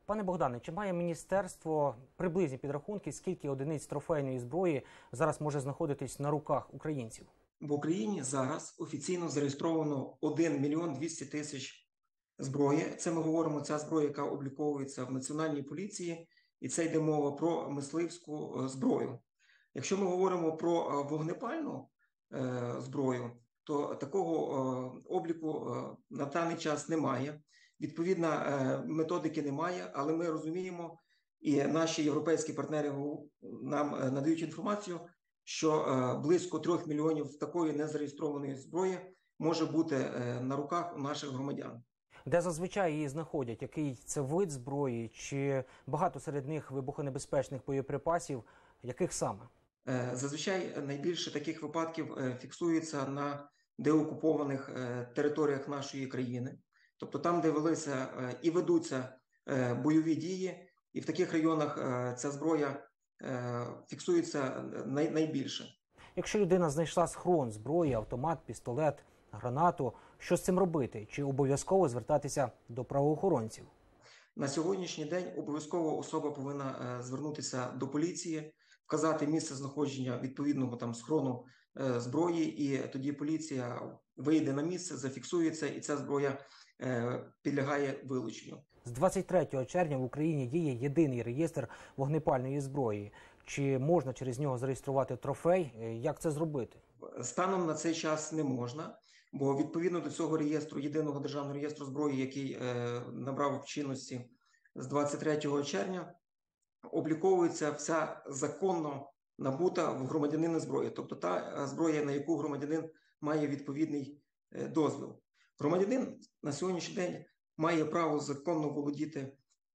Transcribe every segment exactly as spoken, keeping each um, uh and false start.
Пане Богдане, чи має міністерство приблизні підрахунки, скільки одиниць трофейної зброї зараз може знаходитись на руках українців? В Україні зараз офіційно зареєстровано один мільйон двісті тисяч зброї. Це ми говоримо, ця зброя, яка обліковується в Національній поліції, і це йде мова про мисливську зброю. Якщо ми говоримо про вогнепальну е, зброю, то такого е, обліку е, на даний час немає. Відповідно, е, методики немає, але ми розуміємо, і наші європейські партнери нам надають інформацію, що е, близько трьох мільйонів такої незареєстрованої зброї може бути е, на руках у наших громадян. Де зазвичай її знаходять? Який це вид зброї? Чи багато серед них вибухонебезпечних боєприпасів? Яких саме? Е, зазвичай найбільше таких випадків е, фіксується на деокупованих е, територіях нашої країни. Тобто там, де велися е, і ведуться е, бойові дії, і в таких районах е, ця зброя е, фіксується най, найбільше. Якщо людина знайшла схрон зброї, автомат, пістолет, гранату, що з цим робити? Чи обов'язково звертатися до правоохоронців? На сьогоднішній день обов'язково особа повинна е, звернутися до поліції, вказати місце знаходження відповідного там схрону е, зброї, і тоді поліція вийде на місце, зафіксується, і ця зброя е, підлягає вилученню. З двадцять третього червня в Україні діє єдиний реєстр вогнепальної зброї. Чи можна через нього зареєструвати трофей? Як це зробити? Станом на цей час не можна, бо відповідно до цього реєстру, єдиного державного реєстру зброї, який е, набрав чинності з двадцять третього червня, обліковується вся законно набута в громадянина зброя, тобто та зброя, на яку громадянин має відповідний е, дозвіл. Громадянин на сьогоднішній день має право законно володіти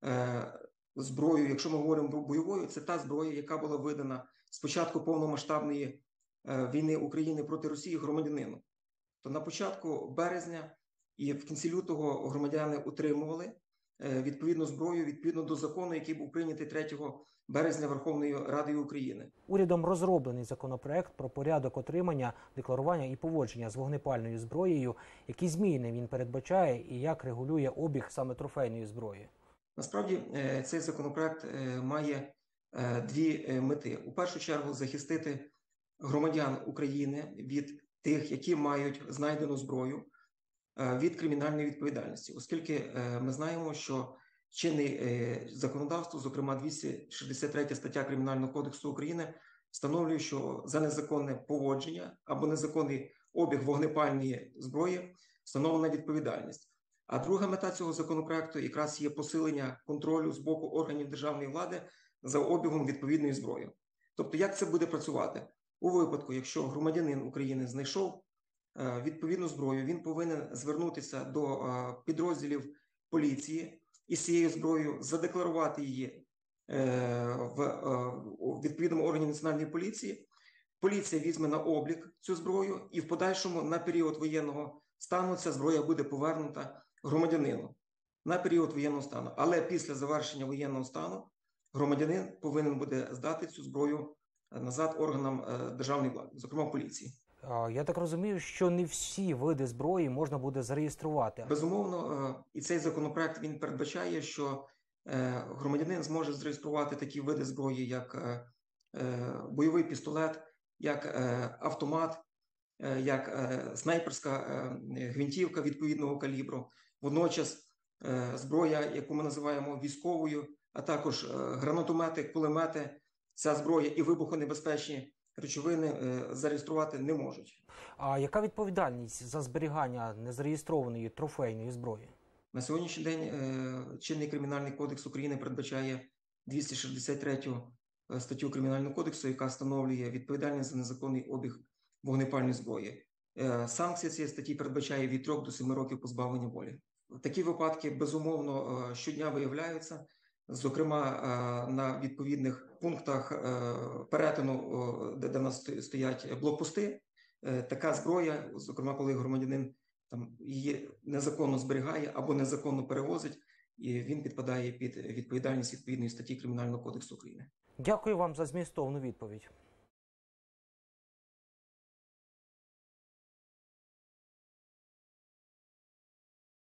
е, зброєю, якщо ми говоримо про бойовою, це та зброя, яка була видана з початку повномасштабної е, війни України проти Росії громадянину. То на початку березня і в кінці лютого громадяни утримували е, відповідну зброю відповідно до закону, який був прийнятий третього березня Верховною Радою України. Урядом розроблений законопроект про порядок отримання, декларування і поводження з вогнепальною зброєю. Які зміни він передбачає і як регулює обіг саме трофейної зброї? Насправді цей законопроект має дві мети. У першу чергу захистити громадян України від тих, які мають знайдену зброю, від кримінальної відповідальності. Оскільки ми знаємо, що чинне законодавство, зокрема двісті шістдесят третя стаття Кримінального кодексу України, встановлює, що за незаконне поводження або незаконний обіг вогнепальної зброї встановлена відповідальність. А друга мета цього законопроекту якраз є посилення контролю з боку органів державної влади за обігом відповідної зброї. Тобто, як це буде працювати? У випадку, якщо громадянин України знайшов відповідну зброю, він повинен звернутися до підрозділів поліції і з цією зброєю задекларувати її в відповідному органі національної поліції. Поліція візьме на облік цю зброю і в подальшому на період воєнного стану ця зброя буде повернута громадянину на період воєнного стану. Але після завершення воєнного стану громадянин повинен буде здати цю зброю назад органам державної влади, зокрема поліції. Я так розумію, що не всі види зброї можна буде зареєструвати. Безумовно, і цей законопроект він передбачає, що громадянин зможе зареєструвати такі види зброї, як бойовий пістолет, як автомат, як снайперська гвинтівка відповідного калібру, водночас зброя, яку ми називаємо військовою, а також гранатомети, кулемети, ця зброя і вибухонебезпечні речовини зареєструвати не можуть. А яка відповідальність за зберігання незареєстрованої трофейної зброї? На сьогоднішній день чинний Кримінальний кодекс України передбачає двісті шістдесят третю статтю Кримінального кодексу, яка встановлює відповідальність за незаконний обіг вогнепальної зброї. Санкція цієї статті передбачає від трьох до семи років позбавлення волі. Такі випадки, безумовно, щодня виявляються, зокрема на відповідних пунктах перетину, де в нас стоять блокпости. Така зброя, зокрема, коли громадянин там її незаконно зберігає або незаконно перевозить, і він підпадає під відповідальність відповідної статті Кримінального кодексу України. Дякую вам за змістовну відповідь.